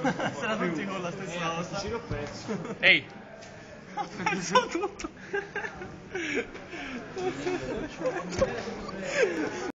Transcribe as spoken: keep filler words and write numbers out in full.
Sarà tutti con la stessa cosa. Sì, l'ho perso. Ehi! Ho perso tutto!